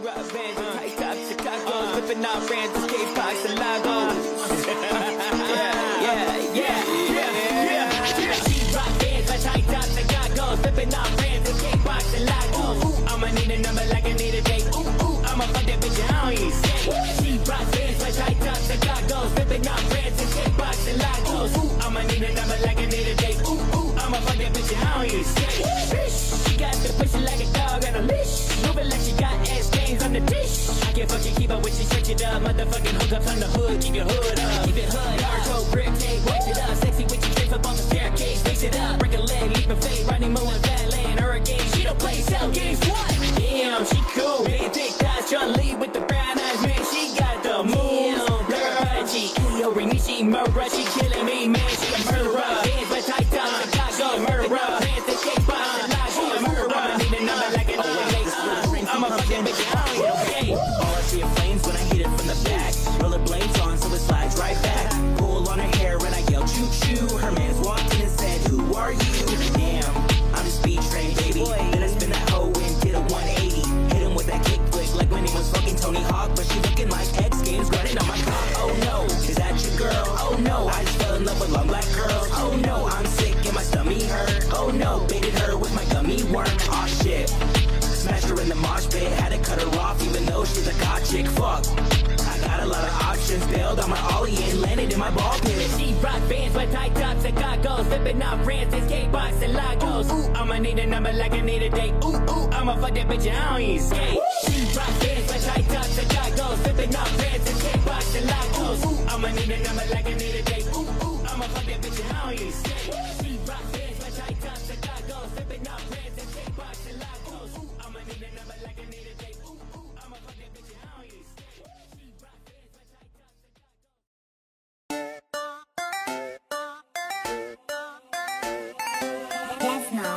rock bands, tight tops, Chicago's, flipping out brands, K-Pox and Lagos. She rock bands, tight tops, Chicago's, flipping out brands, K-Pox and Lagos. I'ma need a number like I need a date. I'ma fuck that bitch, I don't even say. She rock bands, tight tops, Chicago's, flipping out brands, K-Pox and Lagos. I'ma need a number like I need a date. I'ma fuck that bitch, I don't even say. She got the pussy like a dog on a leash. Moving like she got ass games on the dish. I can't fucking keep up when she switch it up. Motherfucking hookups on the hood, keep your hood up. Keep it hood, hardcore grip tape, wax it up. Sexy with your face up on the staircase, face it up. Break a leg, leap and fade, running more with valet and hurricane. She don't play cell games, what? Damn, she cool. Big thick thighs, tryna lead with the brown eyes, man. She got the moves. Learn she Ayo, Rikishi, murderer, she killing me, man. She a murderer. Hands with tight tops, Chicago, murderer. Hands to K-Pox and Lagos, she a murderer. I need a number like an old. I'm a fucking bitch, I don't even okay. All I see are flames when I hit it from the back. Rollerblades on, so it slides right back. Pull on her hair and I yell choo choo. Her man's walked in and said, who are you? Damn, I'm just speed trained, baby. Then I spin that hoe and did a 180. Hit him with that kick flick like when he was fucking Tony Hawk. But she looking like X Games running on my cock. Oh no, is that your girl? Oh no, I just fell in love with long black girls. Oh no, I'm sick and my stomach hurt. Oh no, baited her with my gummy worm. Aw shit. Smashed her in the mosh pit, had to cut her off even though she's a god chick, fuck. I got a lot of options, bailed on my ollie and landed in my ball pit. She rock bands with tight tops, Chicago's, flipping out Francis, K-Pox and Lagos. I'ma need a number like I need a date. I'ma fuck that bitch, I don't even skate. She rock bands with tight tops, Chicago's, flipping out Francis, K-Pox and Lagos. I'ma need a number like I need a date. I'ma fuck that bitch, I don't even skate. She rock bands with tight tops, Chicago's, flipping out Francis, K-Pox and Lagos. I'ma need a number like I need a date. I'ma fuck that bitch, I don't even skate. She rock bands with tight tops, Dance now.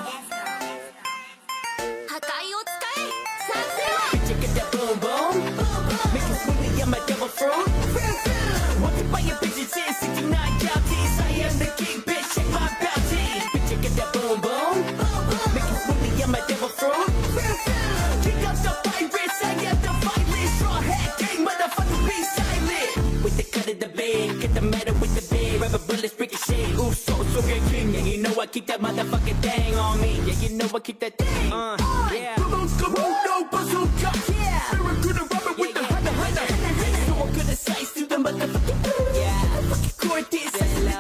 Hakai o tsukae. Bitch, get that boom boom. Make it smoothie, I'm a devil fruit. Walking by your bitches in 69 counties. I am the king, bitch, check my bounty. Bitch, get that boom boom. Make it smoothie, I'm a devil fruit. Kick up the pirates, I am the violent. Straw hat gang, motherfucker, be silent. With the cut of the bed, get the matter with the bed. Rubber bullets, ricochet, ooh, so good king. Yeah, you know I keep that motherfucking thing on me. Yeah, you know I keep that thing. Yeah. Come on, no bazooka. Yeah. Barracuda rubber with the hunter. So I'm gonna slice through the motherfucking fucking Cortez.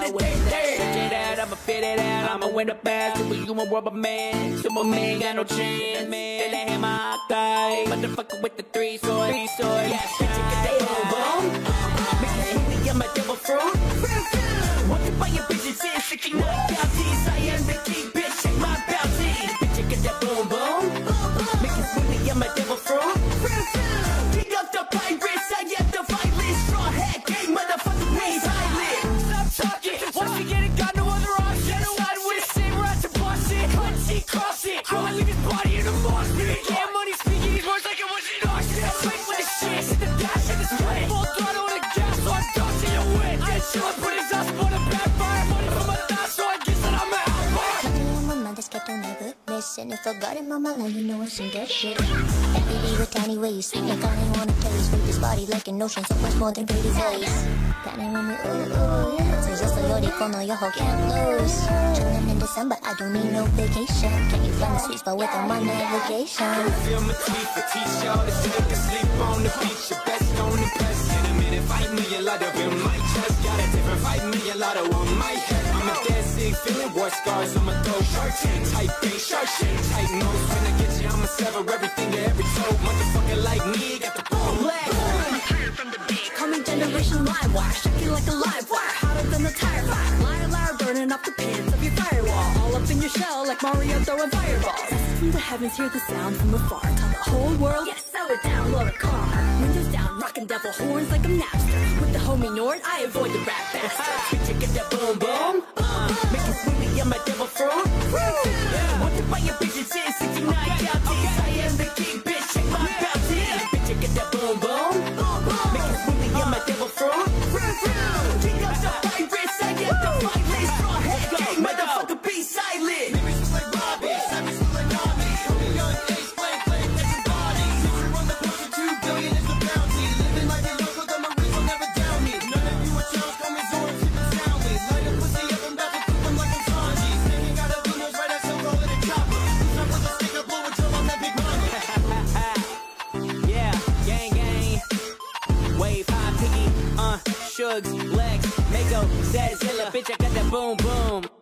Check it out, I'ma fit it out. I'ma win the best. You a rubber man. Superman got no chance, man. Feel that hammer hot guy. Motherfucker with the three sword. Yeah, check it out, boom. Make it smoothie, I'm a devil fruit. Walking by your bitches in 69 counties. I am the king, bitch, check my bounty. Bitch, get that boom boom. Make it smoothie, I'm a devil fruit. Pick up the pirates, I am the violent. Straw hat gang, motherfucker, we silent. Stop talking, once you get it, got no other option. Side with a saber at your boss it. Punchy, cross it. I leave his body in a mosh pit. Yeah, money speaking these words like it was an auction. I'm waiting for the shit, hit the dash and the split. Full throttle on the gas, so I'm dodging your win. I chill and put his ass on a backfire. Money from a dash, so I guess that I'm an outlier. Just kept on never missing. If I got it, mama, let you know I seen that shit. FBD with tiny ways. Like I ain't wanna taste. With this body like an ocean, so much more than pretty face. Kinda want me, ooh. So just a yori kono yoho can't lose. Chillin' in December, I don't need no vacation. Can you find the sweet spot with my navigation? Feel my teeth, a t-shirt, a shake, sleep on the beach. Your best don't impress. In a minute, 5 million ladder in my chest. Got a different 5 million ladder on my head. I'm a dead sick, feeling war scars on my throat. Shark tank, tight face, shark shake, tight nose. When I get you, I'ma sever everything to every toe. Motherfucker like me, got the boom leg. I'm tired from the beat. Coming generation live wire. Shaking like a live wire. Hotter than the tire fire. Liar, burning up the pins of your firewall. All up in your shell like Mario throwing fireballs. From the heavens, hear the sound from afar. Tell the whole world, yes, slow it down, load a car. Windows down, rockin' devil horns like a Napster. With the homie Nord, I avoid the rap bastard. Bitch, get that boom boom. Make it smoothie, I'm a devil fruit. Walking by your bitches in 69 counties. I am the king, bitch, check my bounty. Bitch, get that boom boom. Make it smoothie, I'm a devil fruit. Pick up the pirates, I am the violent. Straw hat gang, motherfucker, be silent. Lyrics like Robbie, savage like Nami. Young age, blank, legend bodies. If you run the 1 to 2 drugs, Lex, Mako, Zazilla, bitch, I got that boom boom.